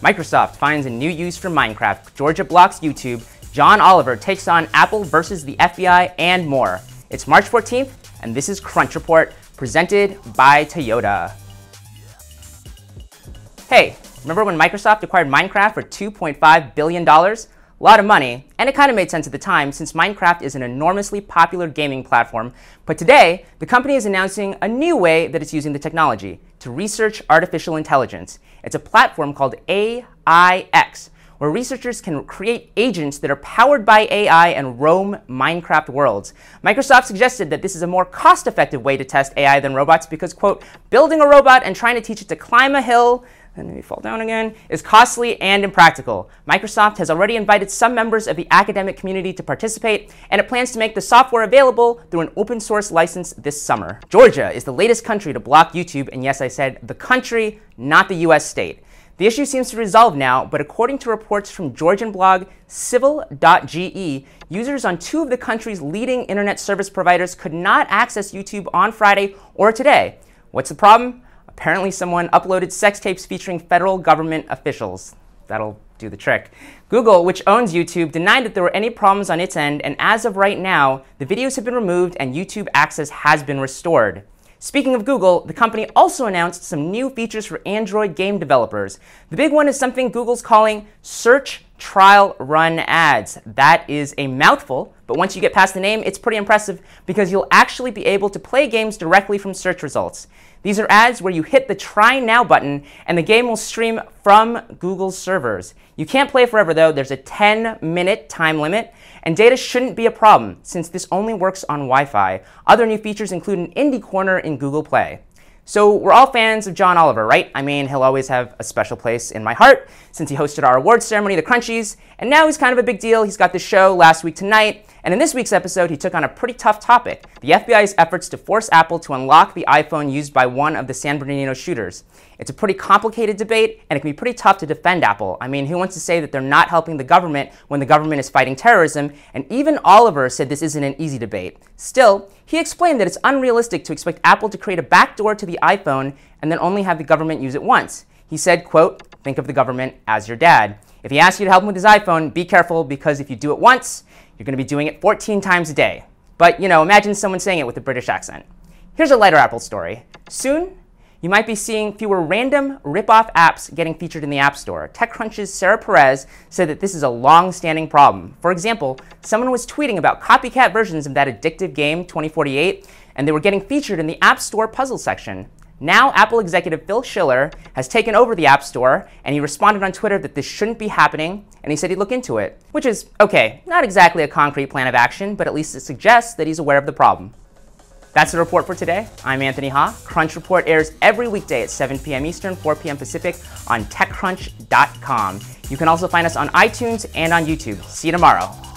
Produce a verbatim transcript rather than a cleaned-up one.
Microsoft finds a new use for Minecraft, Georgia blocks YouTube, John Oliver takes on Apple versus the F B I, and more. It's March fourteenth, and this is Crunch Report, presented by Toyota. Hey, remember when Microsoft acquired Minecraft for two point five billion dollars? A lot of money, and it kind of made sense at the time since Minecraft is an enormously popular gaming platform. But today, the company is announcing a new way that it's using the technology to research artificial intelligence. It's a platform called A I X, where researchers can create agents that are powered by A I and roam Minecraft worlds. Microsoft suggested that this is a more cost-effective way to test A I than robots because, quote, building a robot and trying to teach it to climb a hill and maybe fall down again, is costly and impractical. Microsoft has already invited some members of the academic community to participate, and it plans to make the software available through an open source license this summer. Georgia is the latest country to block YouTube, and yes, I said the country, not the U S state. The issue seems to resolve now, but according to reports from Georgian blog civil dot G E, users on two of the country's leading internet service providers could not access YouTube on Friday or today. What's the problem? Apparently someone uploaded sex tapes featuring federal government officials. That'll do the trick. Google, which owns YouTube, denied that there were any problems on its end, and as of right now, the videos have been removed and YouTube access has been restored. Speaking of Google, the company also announced some new features for Android game developers. The big one is something Google's calling Search Trial Run Ads. That is a mouthful, but once you get past the name, it's pretty impressive because you'll actually be able to play games directly from search results. These are ads where you hit the Try Now button and the game will stream from Google's servers. You can't play forever though, there's a ten minute time limit, and data shouldn't be a problem since this only works on Wi-Fi. Other new features include an indie corner in Google Play. So we're all fans of John Oliver, right? I mean, he'll always have a special place in my heart since he hosted our awards ceremony, the Crunchies, and now he's kind of a big deal. He's got this show Last Week Tonight, and in this week's episode, he took on a pretty tough topic, the F B I's efforts to force Apple to unlock the iPhone used by one of the San Bernardino shooters. It's a pretty complicated debate, and it can be pretty tough to defend Apple. I mean, who wants to say that they're not helping the government when the government is fighting terrorism? And even Oliver said this isn't an easy debate. Still, he explained that it's unrealistic to expect Apple to create a backdoor to the iPhone and then only have the government use it once. He said, quote, think of the government as your dad. If he asks you to help him with his iPhone, be careful because if you do it once, you're going to be doing it fourteen times a day. But, you know, imagine someone saying it with a British accent. Here's a lighter Apple story. Soon, you might be seeing fewer random rip-off apps getting featured in the App Store. TechCrunch's Sarah Perez said that this is a long-standing problem. For example, someone was tweeting about copycat versions of that addictive game, twenty forty-eight, and they were getting featured in the App Store puzzle section. Now, Apple executive Phil Schiller has taken over the App Store, and he responded on Twitter that this shouldn't be happening, and he said he'd look into it. Which is, okay, not exactly a concrete plan of action, but at least it suggests that he's aware of the problem. That's the report for today. I'm Anthony Ha. Crunch Report airs every weekday at seven p m Eastern, four p m Pacific on tech crunch dot com. You can also find us on iTunes and on YouTube. See you tomorrow.